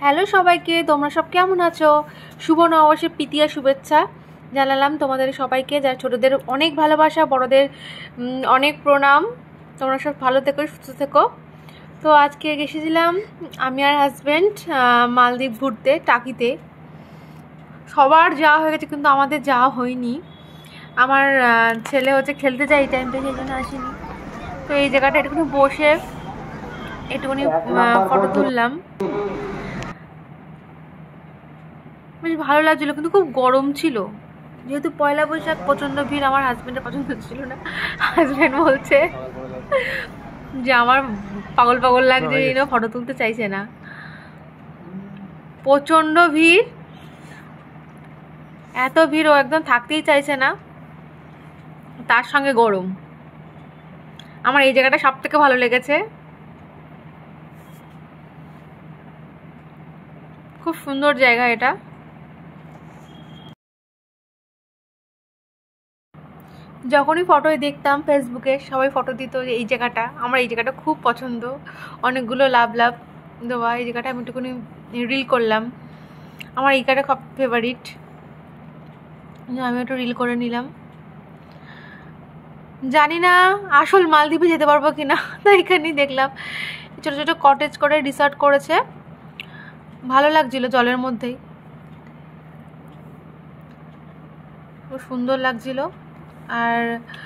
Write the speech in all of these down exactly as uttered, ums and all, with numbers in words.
Hello সবাইকে, তোমরা সব কেমন আছো? শুভ নববর্ষের প্রীতি আর শুভেচ্ছা জানালাম তোমাদের সবাইকে। যারা ছোটদের অনেক ভালোবাসা, বড়দের অনেক প্রণাম। তোমরা সব ভালো থেকো, সুস্থ থেকো। তো আজকে গেছিলাম আমি আর হাজব্যান্ড মালদ্বীপ ঘুরতে, টাকিতে। সবার যাওয়া হয়ে গেছে কিন্তু আমাদের যাওয়া হয়নি। আমার ছেলে হচ্ছে খেলতে যায় এই টাইমটা, সেই জন্য আসেনি। তো এই জায়গাটা একটুখানি বসে একটুখানি ফটো তুললাম, বেশ ভালো লাগছিল। কিন্তু খুব গরম ছিল, যেহেতু পয়লা বৈশাখ, প্রচণ্ড ভিড়। আমার হাজব্যান্ডের পছন্দ ছিল না। হাজব্যান্ড বলছে যে আমার পাগল পাগল লাগছে, এই না ফটো তুলতে চাইছে না। প্রচণ্ড ভিড়, এত ভিড় ও একদম থাকতেই চাইছে না, তার সঙ্গে গরম। আমার এই জায়গাটা সব থেকে ভালো লেগেছে, খুব সুন্দর জায়গা এটা। যখনই ফটো দেখতাম ফেসবুকে, সবাই ফটো দিত এই জায়গাটা। আমার এই জায়গাটা খুব পছন্দ, অনেকগুলো লাভ লাভ দেওয়া। এই জায়গাটা আমি একটুখানি রিল করলাম, আমার এই জায়গাটা খুব ফেভারিট, আমি একটু রিল করে নিলাম। জানি না আসল মালদ্বীপে যেতে পারবো কিনা, তাই এখানেই দেখলাম ছোটো ছোটো কটেজ করে রিসর্ট করেছে, ভালো লাগছিল জলের মধ্যেই, খুব সুন্দর লাগছিল। আর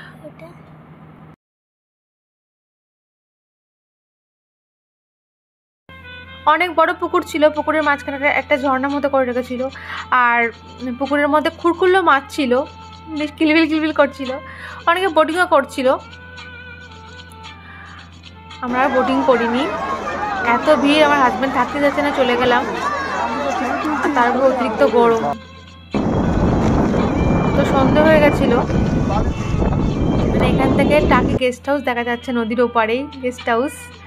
অনেক বড় পুকুর ছিল, পুকুরের মাঝখানে একটা ঝর্ণার মতো করে রেখেছিল। আর পুকুরের মধ্যে খুরকুল্লো মাছ ছিল, বেশ কিলবিল কিলবিল করছিল। অনেকে বোটিংও করছিল, আমরা আর বোটিং করিনি, এত ভিড়। আমার হাজব্যান্ড থাকতে যাচ্ছে না, চলে গেলাম। আর তারপর অতিরিক্ত গরম, তো সন্ধ্যা হয়ে গেছিল। মানে এখান থেকে টাকি গেস্ট হাউস দেখা যাচ্ছে, নদীর ওপারেই গেস্ট হাউস।